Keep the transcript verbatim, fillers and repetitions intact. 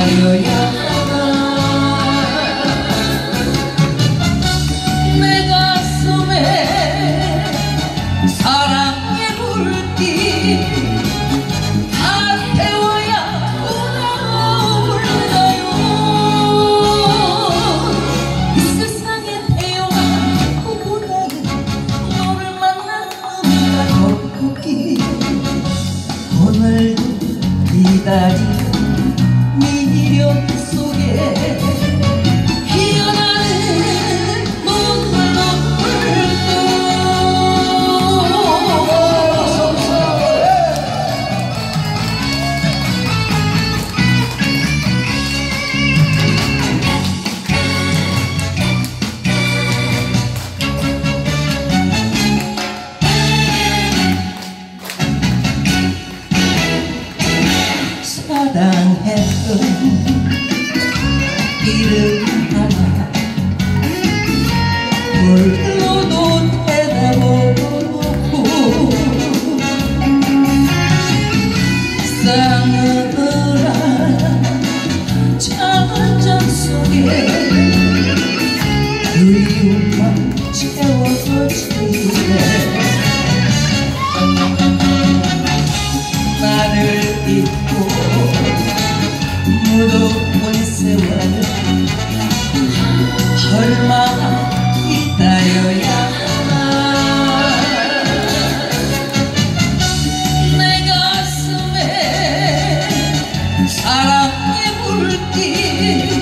기다려야 하나. 내 가슴에 사랑의 불빛 다 태워야 돌아올까요. 이 세상에 태어난 그보다는 너를 만난 의미가 더 크기. 오늘도 기다린 미련 속에 피어나는 눈물로 불고. 사랑했던 이름 하나 불러도 대답없고 싸늘한 작은 잔 속에 그리움만 채워지네. 나를 잊고 묻어온 세월 얼마나 기다려야 하나. 내 가슴에 사랑의 불빛